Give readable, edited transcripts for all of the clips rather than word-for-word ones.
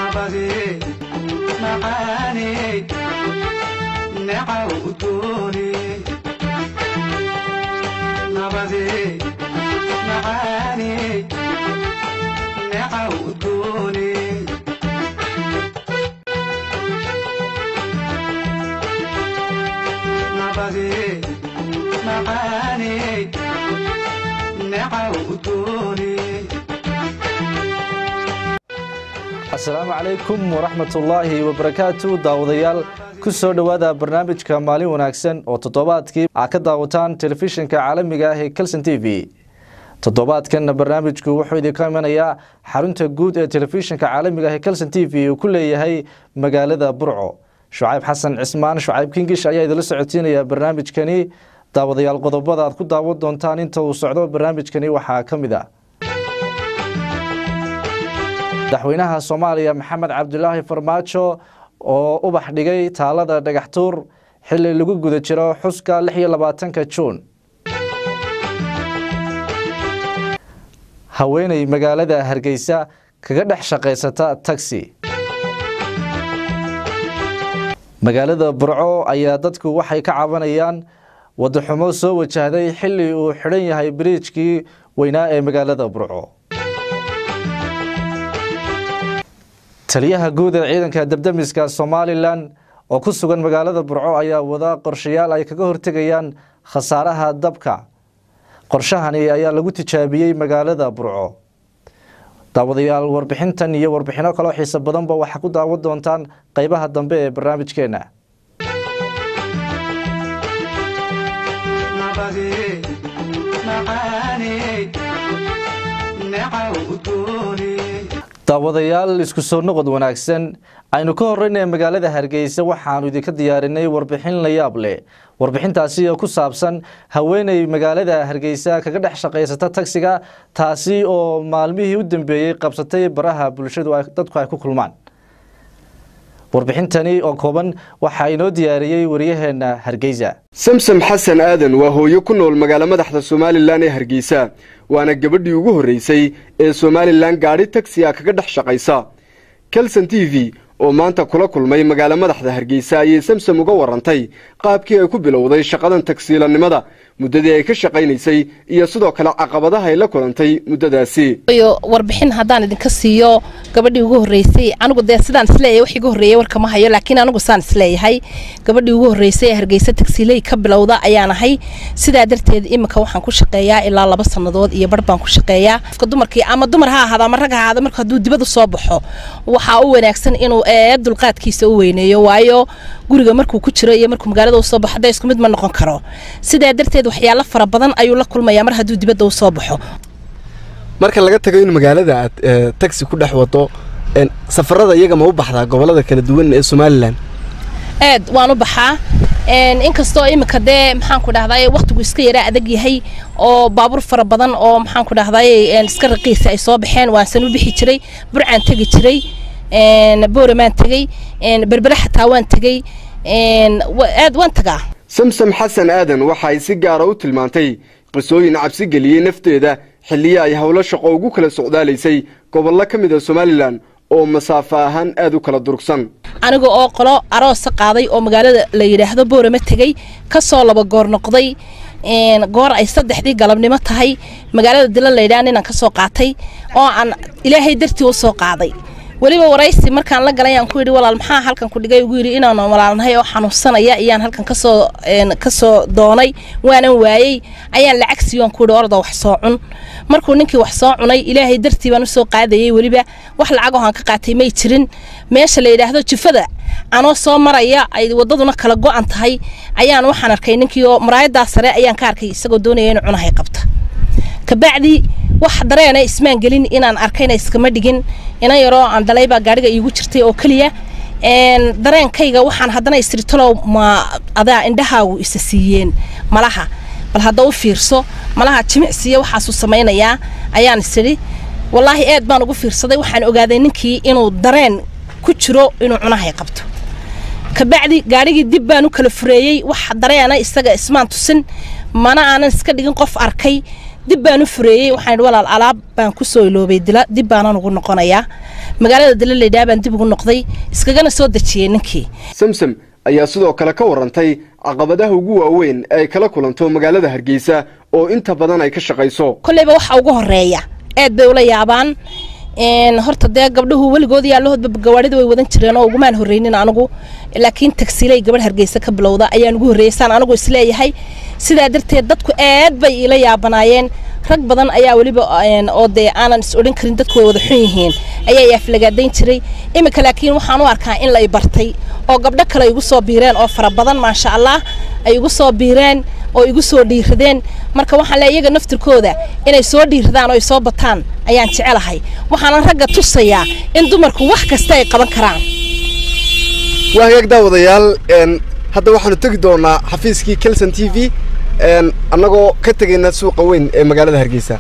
السلام عليكم ورحمة الله وبركاته داوديال كسر دوادا برنامج كمالي وناكسن وتطوبات كي عقد داوتان تلفزيون كعالمي هي كلسن تي في تطوبات كنا برنامج كوحيد كمان يا حرنت جود تلفزيون كعالمي هي كلسن تي في وكل هي مجال برعو شعيب حسن عثمان شعيب كينجش أيها إذا لسه عتينا يا برنامج كني داوديال قضبات كود داود دونتان أنت وصعدوا برنامج كني وحاكم ذا مadaxweynaha Soomaaliya Maxamed Cabdullaahi Farmaajo oo u baxdhigay taalada dhagaxtuur xilli lagu guda jiro xuska 26 Juun haweeney magaalada Hargeysa kaga dhex shaqeysata taxi magaalada Burco ayaa dadku waxay ka cabanayaan wada xumo soo wajahday xilli uu xiran yahay bridge-kii weynaa ee magaalada Burco taliyaha guud ee ciidanka dabdamiska Somaliland oo ku sugan magaalada Burco ayaa wada qorshayaal ay kaga hortagayaan khasaaraha dabka qorshahani ayaa lagu tijaabiyay magaalada Burco daawadayaal warbixintan iyo warbixino kale oo xiiso badanba waxa ku daawad doontaan qaybaha dambe ee barnaamijkeena daawadayaal isku soo noqod wanaagsan aynu ka horeynay magaalada Hargeysa waxaanu idinka diyaarinay warbixin la yaab leh warbixintaasi oo ku saabsan haweeney magaalada Hargeysa kaga dhex shaqeysata taxiga taasi oo maalmihii u dambeeyay qabsatay baraha bulshadu ay dadku ay ku kulmaan warbixintani oo kooban waxa inoo diyaariyay wariyaheena Hargeysa Samsam Xasan Aadan waa hooyo ku nool magaalada madaxda Soomaaliland ee Hargeysa waana gabadhii ugu horeysay ee Soomaaliland gaari taxi ah kaga dhex shaqeysa Kelson TV oo maanta kula kulmay magaalada madaxda Hargeysa ayay Samsam uga warantay qaabkii ay ku bilowday shaqadan taxiilanimada muddadii ay ka shaqeynaysay iyo sidoo kale caqabadaha ay la kulantay muddadaasi warbixin hadaan idinka siiyo gabadhii ugu horeysay anigu sidaan isleeyahay wixii ugu horeeyay warka ma hayo laakiin anigu saan isleeyahay gabadhii ugu horeysay Hargeysa taxiilay ka bilowda ayaan ahay sidaa darteed imika waxaan ku shaqeeyaa ilaa 2 sanadood iyo bar baan ku shaqeeyaa qofka dumarkii ama dumar ha ahaada ama rag ha ahaada marka haduu dibadda soo baxo waxa uu wanaagsan inuu dulqaadkiisa u weyneeyo waayo guriga markuu ku jiro iyo markuu magaalada u soo baxo isku mid ma noqon karo sidaa darteed waxyaalo fara badan ayuu la kulmayaa mar haduu dibadda u soo baxo marka laga tago in magaalada taxi ku dhex wado safarada iyaga ma u baxdaa gobolada kala duwan ee Somaliland waan u baxaa inkastoo imika maxaan ku dhahday waqtigu iska yara adag yahay oo baabuur fara badan oo maxaan ku dhahday iska raqiis ay soo baxeen waan san u bixi jiray burcaan tagi jiray booramaan tagay berbera xataa waan tagay waan tagaa Samsam Xasan Aadan waxa ay si gaar ah u tilmaantay qisooyin cabsi geliyay nafteeda xilliye ay hawlo shaqo ugu kala socdaaleysay gobolka kamid ah Somaliland oo masaafo ahaan aad u kala durugsan aniga oo qolo aroos qaaday oo magaalada la yiraahdo boorama tagay ka soo laba goor noqday goor ay 3 galabnimo tahay magaalada Dila la yiraahdo inaan ka soo qaatay oo aan Ilaahay dartii u soo qaaday waliba waraysi markaan la galay aan ku yiri walaal maxaa halkan ku dhigay ugu yiri inaan walaalnahay oo xanuunsanaya iyaan halkan ka soo doonay waanan waayay ayaan lacag siiyaan ku ordo wax soo cun markuu ninkii wax soo cunay Ilaahay dartii baan u soo qaadayay waliba wax lacag oo aan ka qaatay may jirin meesha la yiraahdo jifada anoo soo maraya ay wadaduna kala go'an tahay ayaan waxaan arkay ninkii oo maraayada sare ayaan ka arkay isagoo doonayay inuu cunahay qabta kabacdi wax dareena ismaan gelin inaan arkayna iskama dhigin ina yaro aan dalayba gaariga iigu jirtay oo kaliya dareenkayga waxaan hadana isritolo ma adaa indhahaagu isa siiyeen malaha bal hada u fiirso malaha jimicsiga waxa uu sameeynaya ayaan isiri wallahi aad baan ugu fiirsaday waxaan ogaaday ninkii inuu dareen ku jiro inuu cunahay qabto kabacdi gaarigii dib baan u kala fureeyay wax dareena isaga ismaan tusin mana aanan iska dhigin qof arkay dib baan u fureeyay waxaan walaal alaab baan ku soo iloobay dila dib baan ugu noqonayaa magaalada dila leeyahay baan dib ugu noqday iskagana soo dajiyay ninkii samsam ayaa sidoo kale ka warantay caqabadaha ugu waaweyn ay kala kulanto magaalada Hargeysa oo inta badan ay ka shaqeyso kullayba waxa ugu horeeya aad bay ula yaabaan horta dee gabdhuhu weligood yaalahoodba gawaarida way wadan jireen oo ugumaan horeynin anigu laakiin tagsiilay gabadh Hargeysa ka bilowda ayaan ugu horeeysan anigu isleeyahay sidaa darteed dadku aad bay ila yaabanaayeen rag badan ayaa waliba oo dee aanan is odhan karin dadku way wada xun yihiin ayaa aflagaadayn jiray imika laakiin waxaan u arkaa in la bartay oo gabdho kale igu soo biireen oo fara badan ma sha Allah ay igu soo biireen oo igu soo dhiiradeen marka waxaan leeyahay iyaga naftirkooda inay soo dhiiradaan oo ay soo bataan ayaan jecelahay waxaan ragga tusayaa in dumarku wax kasta ay qaban karaan waayag daawadayaal hadda waxaanu tagi doonaa xafiiskii Kelson TV annagoo ka tagayna suuqa weyn ee magaalada Hargeysa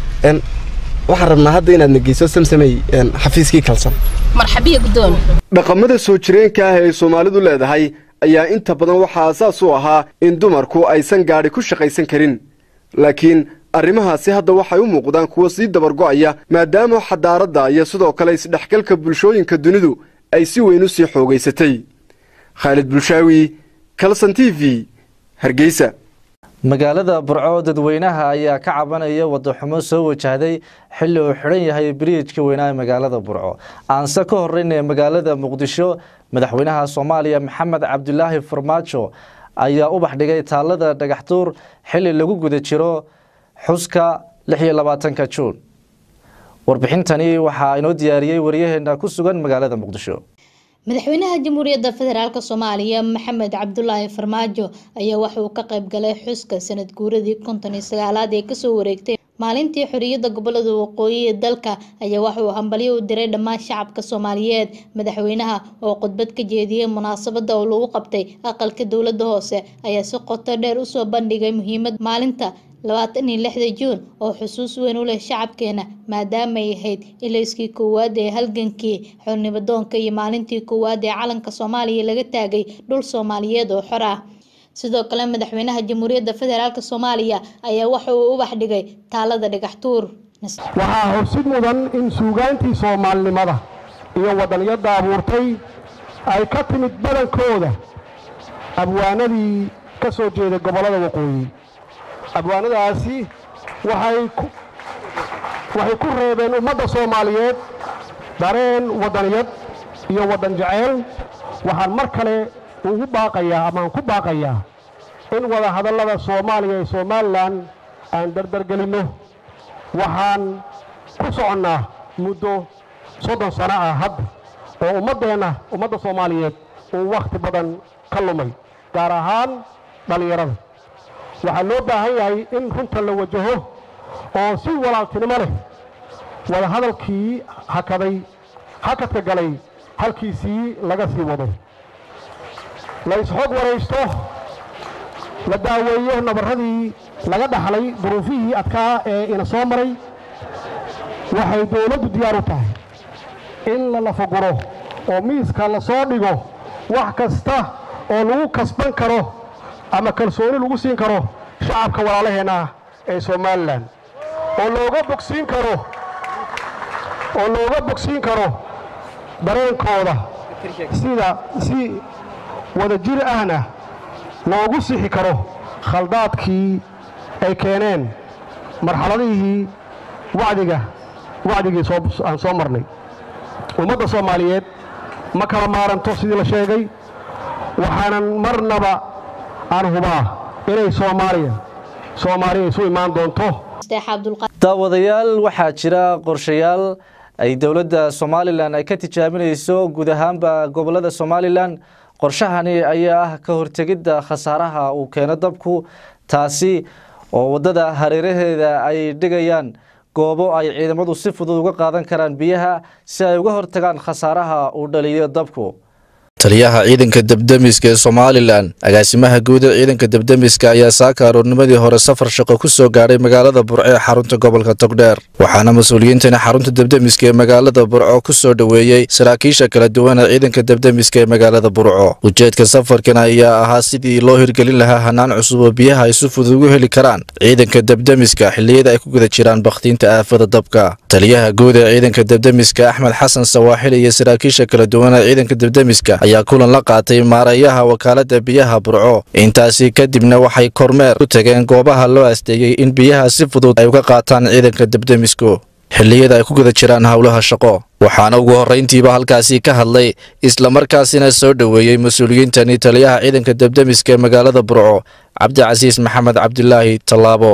waxaan rabnaa hadda inaad nageyso samsamay xafiiskii Kelson marxabiya gudoon dhaqamada soo jireenka ah ee Soomaalidu leedahay ayaa inta badan waxa asaas u ahaa in dumarku aysan gaari ku shaqaysan karin laakiin arrimahaasi hadda waxay u muuqdaan kuwa sii dabar go'aya maadaama xadaaradda iyo sidoo kale isdhexgalka bulshooyinka dunidu ay si weyn u sii xoogaysatay Khalid Bulshaawi Kelson TV Hargeysa magaalada Burco dadweynaha ayaa ka cabanaya wado xumo soo wajahday xilli uu xiran yahay bridge-ka weynaha magaalada Burco aanse ka horeynay magaalada Muqdisho madaxweynaha Soomaaliya Maxamed Cabdullaahi Farmaajo ayaa u baxdhigay taalada dhagaxtuur xilli lagu guda jiro xuska 26 Juun warbixintani waxa inoo diyaariyay wariyaheena ku sugan magaalada Muqdisho madaxweynaha jamhuuriyadda federaalka Soomaaliya Maxamed Cabdullaahi Farmaajo ayaa waxa uu ka qayb galay xuska sanad guuradii 59aad ee ka soo wareegtay maalintii xorriyadda gobolada waqooyi ee dalka ayaa waxa uu hambalyo u diray dhammaan shacabka Soomaaliyeed madaxweynaha oo khudbad ka jeediyay munaasabadda oo lagu qabtay aqalka dawladda hoose ayaa si qoto dheer u soo bandhigay muhiimad maalinta 26 Juun oo xusuus weyn u leh shacabkeena maadaama ay ahayd ilayskii koowaad ee halgankii xornimo-doonka iyo maalintii koowaad ee calanka Soomaaliya laga taagay dhul Soomaaliyeed oo xor ah sidoo kale madaxweynaha jamhuuriyadda federaalka Soomaaliya ayaa waxa uu u baxdhigay taalada dhagaxtuur waxaa horsid mudan in suugaantii Soomaalinimada iyo wadaniyada abuurtay ay ka timid badankooda abwaanadii ka soo jeeday gobolada waqooyi abwaanadaasi waxay ku reebeen ummadda Soomaaliyeed dareen wadaniyad iyo wadan jacayl waxaan mar kale ugu baaqayaa ama ku baaqayaa in wada hadallada Soomaaliya iyo Soomaaliland aan dardargelino waxaan ku soconnaa muddo 30 sano ah hadda oo ummadda Soomaaliyeed uu waqti badan ka lumay gaar ahaan dhalinyarada waxaa loo baahan yahay in runta la wajaho oo si walaaltinimo leh wada hadalkii hakadka galay halkiisii laga sii wado la isxog waraysto la daaweeyo nabaradii laga dhaxlay duruufihii adkaa ee ina soo maray waxay dawladdu diyaar u tahay in la lafaguro oo miiska la soo dhigo wax kasta oo lagu kasban karo ama kalsooni lagu siin karo shacabka walaalaheena ee Soomaaliland oo looga bogsiin karo dareenkooda si wada jir ahna loogu sixi karo khaldaadkii ay keeneen marxaladihii wacdigii aan soo marnay ummadda Soomaaliyeed ma kala maaranto sidii la sheegay waxaanan marnaba aan hubaa inay Soomaaliya isu imaan doonto daawadayaal waxaa jira qorshayaal ay dawladda Soomaaliland ay ka tijaabinayso guud ahaanba gobolada Soomaaliland qorshahani ayaa ah ka hortagida khasaaraha uu keeno dabku taasi oo wadada hareeraheeda ay dhigayaan goobo ay ciidamadu si fudud uga qaadan karaan biyaha si ay uga hortagaan khasaaraha uu dhaliyo dabku taliyaha ciidanka debdemiska ee Somaliland agaasimaha guud ee ciidanka debdemiska ayaa saaka aroornimadii hore safar shaqo ku soo gaaray magaalada Burco ee xarunta gobolka Togdheer waxaana mas'uuliyiintan xarunta debdemiska ee magaalada Burco ku soo dhaweeyay saraakiisha kala duwan ee ciidanka debdemiska ee magaalada Burco ujeedka safarkan ayaa ahaa sidii loo hirgelin lahaa hanaan cusub oo biyaha ay si fudud ugu heli karaan ciidanka debdemiska xilliyada ay ku guda jiraan baqtiinta aafada dabka taliyaha guud ee ciidanka debdemiska Axmed Xasan Sawaaxili iyo saraakiisha kala duwan ee ciidanka debdemiska ayaa kulan la qaatay maareeyaha wakaalada biyaha Burco intaasi kadibna waxay kormeer ku tageen goobaha loo asteeyay in biyaha si fudud ay uga qaataan ciidanka debdemisku xilliyada ay ku guda jiraan hawlaha shaqo waxaana ugu horeyntiiba halkaasi ka hadlay isla markaasina soo dhaweeyay mas'uuliyiintani taliyaha ciidanka debdemiska ee magaalada Burco Cabdicasiis Maxamed Cabdilaahi Talaabo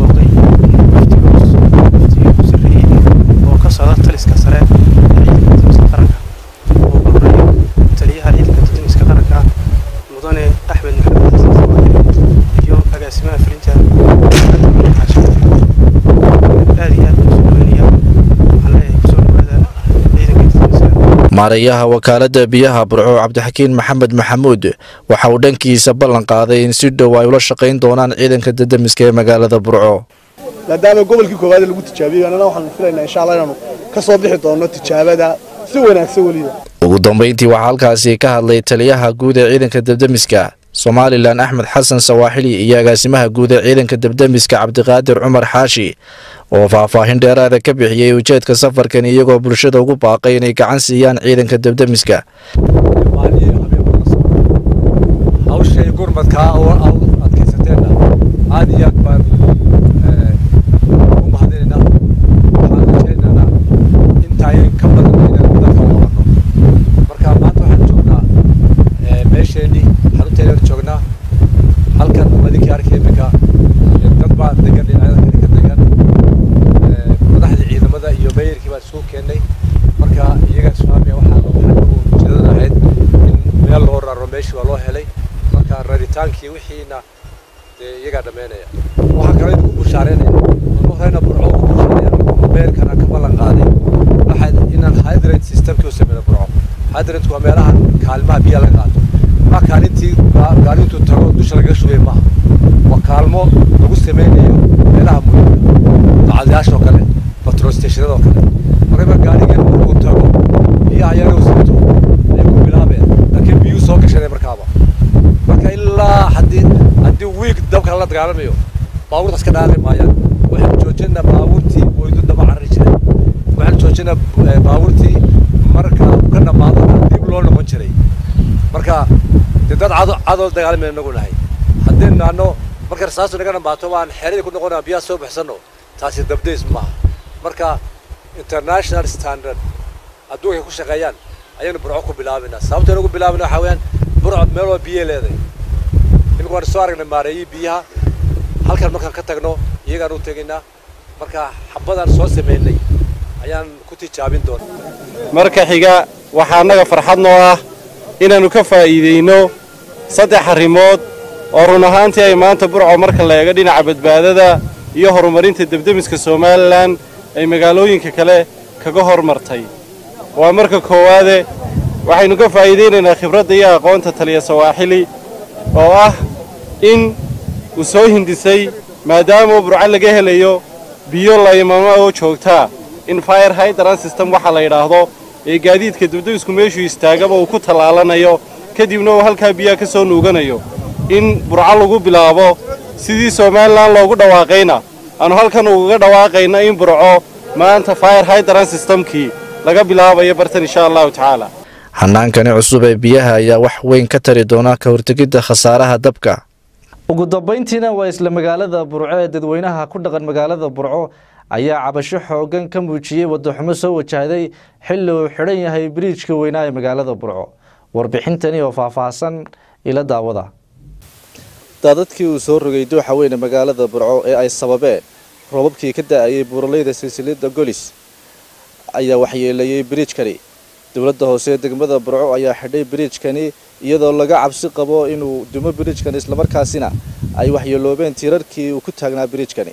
maareeyaha wakaalada biyaha Burco Cabdixakiin Maxamed Maxamuud waxa uu dhankiisa ballan qaaday in si dhow ay ula shaqeyn doonaan ciidanka debdemiska ee magaalada Burco maadaama gobolkii koowaad lagu tijaabiyay anana waxaan filaynaa insha Allah inaan ka soo bixi doono tijaabada si wanaagsan waliba ugu dambeyntii waxa halkaasi ka hadlay taliyaha guud ee ciidanka debdemiska Somaliland Axmed Xasan Sawaaxili iyo agaasimaha guud ee ciidanka debdemiska Cabdiqaadir Cumar Xaashi oo faahfaahin dheeraad ka bixiyay ujeedka safarkan iyagoo bulshada ugu baaqay inay gacan siiyaan ciidanka debdemiska hawshay gurmadka oo adkaysateena aad iyo aad baan u mahadinaynaa waxaan rajaynaynaa intaay ka badan inaan dadka u qabanno marka maanta waxaan joognaa meesheenii xarunteena joognaa halkan madinka arkeenka dad baa degan dhinacyada ka degan madaxda ciidamada iyo meeyarkii baan soo keenay marka iyaga Soomaaliya waxaan ujeedada ahayd in meel loo raro meeshii waa loo helay marka raritaankii wixiina iyaga dhameynaya waxaan kale ku bushaareynaya waxayna Burco ku bushaareynaya meelkana ka ballan qaaday waxay inaan hydrant systemkii u sameeyo Burco hydrant waa meelaha kaalmaha biyaha laga qaato ma kaalintii gaarintu tago dusha laga shubay ma waa kaalmo lagu sameeyo meelaha muhiimka kale petrol stationada oo kale marka gaarigan uu tago biyaha yar uu sabto ay ku bilaabeen laakiin biyo soo gashay markaaba marka ilaa hadii week dabka la dagaalamayo baabuurtaas ka dhaaqay maayaan waxaan joojinaa baabuurtii waydu daba carri jiray waxaan joojinaa baabuurtii marka ka dhamaado dib loo noqon jiray marka dad cado dagaalamay nagu nahay hadii naano marka rasaas naga dhamaato waan xeerid ku noqonaa biyaha soo baxsano taasi dabdeys ma marka international standard adduunka ku shaqeeyaan ayaynu Burco ku bilaabinaa sababta ugu bilaabina waxa weeyaan Burco meel oo biyo leedahay imika waan soo aragnay maareeyay biyaha halkan markaan ka tagno iyagaan u taginaa marka xabadan soo sameeynay ayaan ku tijaabin doonaa marka xiga waxa anaga farxad noo ah inaanu ka faa'iideyno saddex arrimood oo run ahaantii ay maanta Burco marka la eego dhinaca badbaadada iyo horumarinta debdemiska Somaliland ay magaalooyinka kale kaga hormartay waa marka koowaad waxaynu ka faa'iideynaynaa khibradda iyo aqoonta taliya Sawaaxili oo ah in uu soo hindisay maadaama Burco laga helayo biyo laymama oo joogta in fire hydrant system waxa la yiraahdo ee gaadiidka debdemisku meeshu istaagaba uu ku talaalanayo kadibna uu halka biyaha ka soo nuuganayo in Burco lagu bilaabo sidii Somaliland loogu dhawaaqayna aanu halkan uga dhawaaqayna in Burco maanta fire hydrant systemkii laga bilaabayo bartan insha Allah taala hanaankani cusub ee biyaha ayaa wax weyn ka tari doona ka hortagida khasaaraha dabka ugu dambeyntiina waa isla magaalada Burco ee dadweynaha ku dhaqan magaalada Burco ayaa cabasho xoogan ka muujiyay wado xumo soo wajahday xilli uu xiran yahay bridge-ka weynaa ee magaalada Burco warbixintani oo faahfaahsan ila daawada dadkii uu soo rogay dooxa weyn ee magaalada Burco ee ay sababeen roobabkii ka da'ayay buuraleyda silsilada Golis ayaa waxyeeleeyay bridge-kani dawladda hoose ee degmada Burco ayaa xidhay bridge-kani iyadoo laga cabsi qabo inuu dumo bridge-kani isla markaasina ay waxyeeloobeen tiirarkii uu ku taagnaa bridge-kani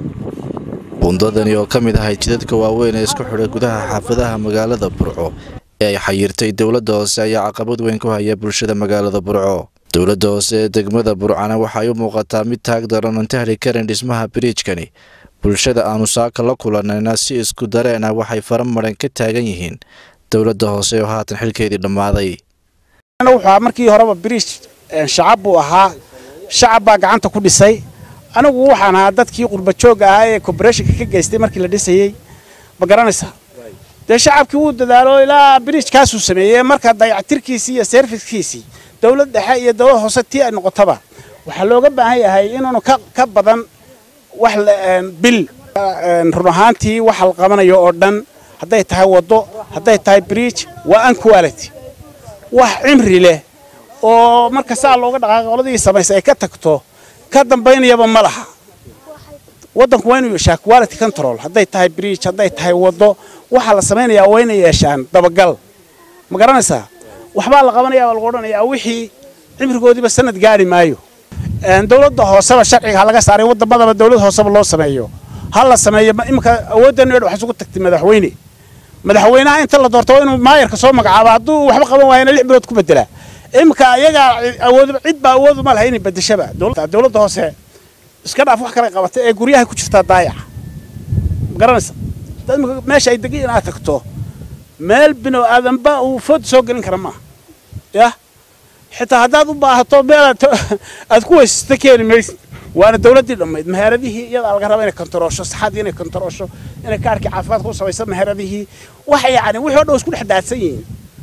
bundadani oo ka mid ah jidadka waaweyn ee isku xidhay gudaha xaafadaha magaalada Burco ee ay xayirtay dowladda hoose ayaa caqabad weyn ku haya bulshada magaalada Burco. Dowladda hoose ee degmada Burcana waxay u muuqataa mid taag daran oo tahli karin dhismaha bridge-kani. Bulshada aanu saaka la kulanayna si isku dareen ah waxay faran maran ka taagan yihiin dowladda hoose oo haatan xilkeedii dhamaaday. Waxaa markii horeba bridge shacab buu ahaa, shacab baa gacanta ku dhisay. Anigu waxaan ahaa dadkii qurba joog ah ee corporation-ka ka geystay markii la dhisayay. Ma garanaysaa? dee shacabkii uu dadaalo ilaa bridge-kaas uu sameeyay marka dayactirkiisii iyo service-kiisii dawlad dhexe iyo dawlad hoose tii ay noqotaba waxa looga baahan yahay inuu ka badan wax bil run ahaantii waxa la qabanayo oo dhan hadday tahay wado hadday tahay bridge waa an quality wax cimri leh oo marka saa looga dhaqaaqo qoladii samaysay ay ka tagto ka dambeynayaba ma laha wadanku waa inuu yeeshaa quality control hadday tahay bridge hadday tahay wado waxa la samaynayaa waa inay yeeshaan dabagal ma garanaysaa waxbaa la qabanayaa la qoranayaa wixii cimrigoodiiba sanad gaari maayo dawladda hooseba sharciga laga saaray wadamada dawladda hooseba loo sameeyo hal la sameeyo imka awoodana wax isugu tagtay madaxweynaha inta la doorto inuu maayarka soo magacaabo hadduu waxba qaban waayna 6 bilood ku bedela imka ayaga awood cid baa awood ma lahayn bedeshaba dawladda hoose iska dhaaf wax kale qabatay ee guryaha ku jirta daayac garanaysa dad meesha ay degan inaad tagto meel bino aadanba uu food soo gelin kara ma ya xitaa hadaad u baahato meel aad ku weysta keen mees waana dawladii dhamayd maharadihii iyada laga rabo inay kontaroosho saxadii inay kontaroosho inay kaarkii caafimaad ku samayso maharadihii wax yaani wixii dhow isku dhaxdaadsan yihiin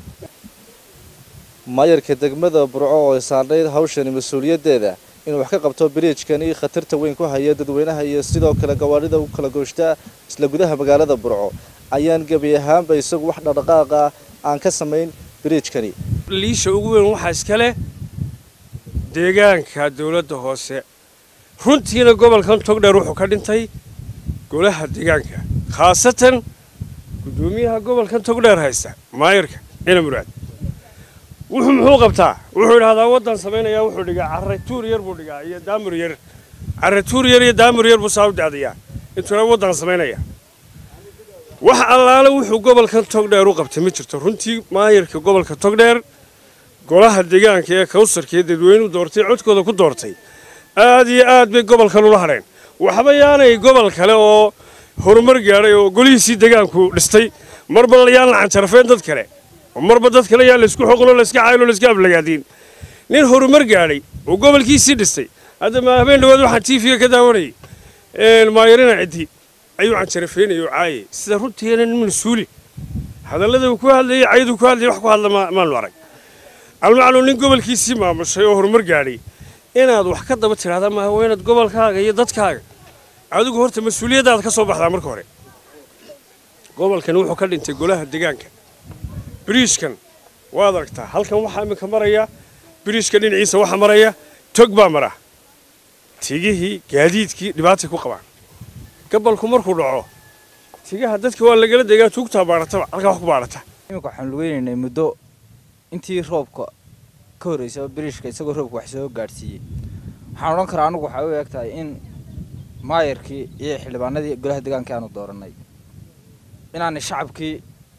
maayarka degmada Burco oo saarnay hawshan mas'uuliyadeeda inuu wax ka qabto bridge-kani khatarta weyn ku haya dadweynaha iyo sidoo kale gawaarida u kala gooshta isla gudaha magaalada Burco ayaan gabi ahaanba isagu wax dhaqdhaqaaq ah aan ka sameyn bridge-kani liisha ugu weyn waxa iska leh deegaanka dawladda hoose runtiina gobolkan Togdheer wuxuu ka dhintay golaha deegaanka khaasatan gudoomiyaha gobolkan Togdheer haysta maayarka ina muraad wuxuu qabtaa wuxuu yiraahdaa wadan sameynaya wuxuu dhigaa carratuur yar buu dhigaa iyo daamur yar carratuur yar iyo daamur yar buu saawdaadiyaa intuu wadan sameynaya wax allaale wuxuu gobolkan Togdheer u qabtay ma jirto runtii maayarka gobolka Togdheer golaha deegaanka ee Kawsarka dadweynuhu doortay codkooda ku doortay aad iyo aad bay gobolkan u lahayn waxba yaanay gobol kale oo horumar gaaray oo golihiisii deegaanku dhistay marba la yaan la carfeen dad kale marba dad kale yaa la isku xoqlo la iska caaylo la iska ablagaadin nin horumar gaaray oo gobolkiisii dhistay hadda ma habeen dhawaad waxa TV ka daawanay maayarina cidi ayuu aan carfeenayo caay sida runtii nin mas'uuli hadallada uu ku hadlayay caydu ku hadlayay wax ku hadla ma arag almacno nin gobolkiisii maamushay oo horumar gaaray inaad wax ka daba tiraahdo ma haweenad gobolkaaga iyo dadkaaga adigu horta mas'uuliyadaad ka soo baxdaa marka hore gobolkan wuxuu ka dhintay golaha deegaanka bridge-kan waad aragtaa halkan waxa imika maraya bridge-ka dhinaciisa waxa maraya tog baa mara tigihii gaadiidkii dhibaato ku qabaan gobolku markuu dhaco tigaha dadka waa laga deegaa tugta baarata halka wax ku baarata imika waxaan lugeynay muddo intii roobka ka horeysay bridge-ka isagoo roobka wax soo gaarsiiyay waxaan oran karaa anigu waxa uu eegtahay in maayarkii iyo xildhibaanadii golaha deegaanka aanu dooranay inaan shacabkii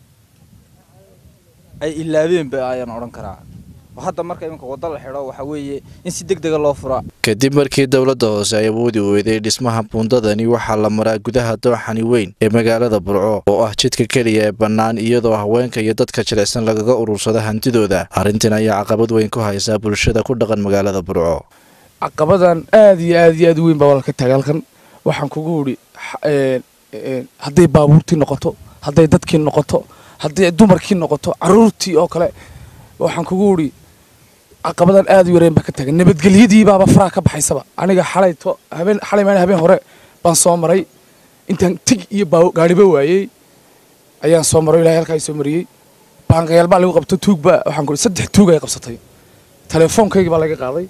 ay ilaabeen ba ayaan oran karaa hadda marka imika wada la xiro waxa weeye in si degdeg loo furo kadib markii dawladda hoose ay awoodi weyday dhismaha buundadani waxaa la maraa gudaha dooxani weyn ee magaalada Burco oo ah jidka kaliya ee bannaan iyadoo haweenka iyo dadka jilicsan lagaga urursada hantidooda arrintan ayaa caqabad weyn ku haysa bulshada ku dhaqan magaalada Burco caqabadan aad iyo aad weyn baa walka tagaalkan waxaan kugu wuri hadday baabuurtii noqoto hadday dadkii noqoto hadday dumarkii noqoto caruurtii oo kale waxaan kugu wuri caqabadan aad u yareen ba ka tagan nabadgelyadii baaba faraha ka baxaysaba aniga habeen hore baan soo maray intaan tig iyo gaariba waayay ayaan soo maray ilaahay halka ay soo mariyay baanqayal baa lagu qabto tuug ba waxaan ku 3 tuug ay qabsatay telefonkayga baa laga qaaday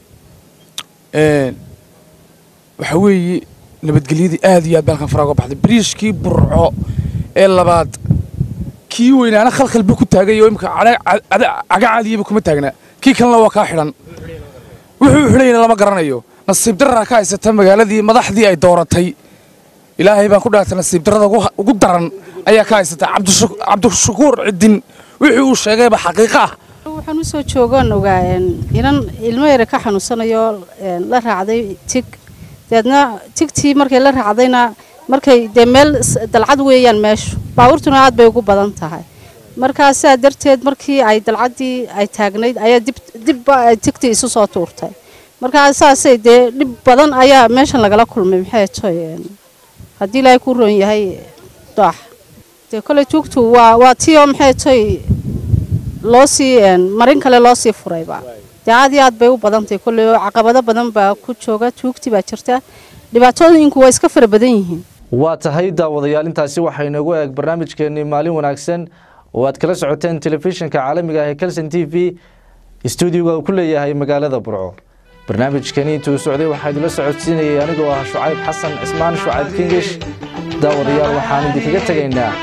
waxa weeye nabadgelyadii aad iyo aad baan faraha ka baxday bridge-kii Burco ee labaad kii weynaana khalkhal buu ku taagay oo imka caadiyiba kuma taagna kii kalena waa ka xiran wuxuu xidhayna lama garanayo nasiib darra ka haysata magaaladii madaxdii ay dooratay ilaahay baan ku dhaartay nasiib darrada ugu daran ayaa ka haysata cabdishakuur cidin wixii uu sheegayba xaqiiqo ah waxaan u soo joogaan ogaa inan ilmo yar ka xanuunsanayo la raacday tig dadna tigtii markay la raacdayna markay de meel dalcad weeyaan meeshu baabuurtuna aad bay ugu badan tahay markaas darteed markii ay dalcadii ay taagnayd ayaa dib tigtii isu soo tuurtay markaas saasay de dib badan ayaa meeshan lagala kulmay maxay tahay hadii ilaahay ku roon yahay daax de kale joogtu waa tiyo maxay tahay loo sii marin kale loo sii furayba aad iyo aad bay u badantay kulli caqabado badan baa ku jooga joogti baa jirta dhibaatooyinku waa iska fara badan yihiin waa tahay daawadayaal intaasi waxay nagu eeg barnaamijkeennii maalin wanaagsan oo aad kala socoteen telefishinka caalamiga ah ee Kalson TV stuudiyoga uu ku leeyahay magaalada Burco barnaamijkani intuu socday waxaa idila socodsiinayay anigoo ah Shucayb Xasan Cismaan Shucayb Kingish daawadayaal waxaan idinkaga tagaynaa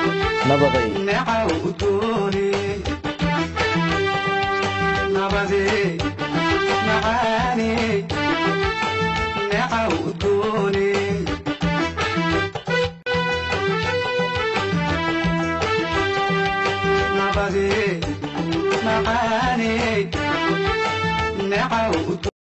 nabadii